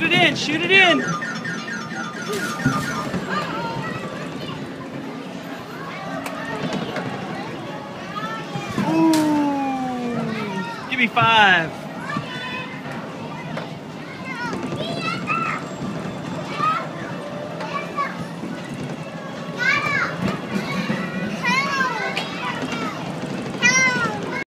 it in, shoot it in. Ooh, give me 5.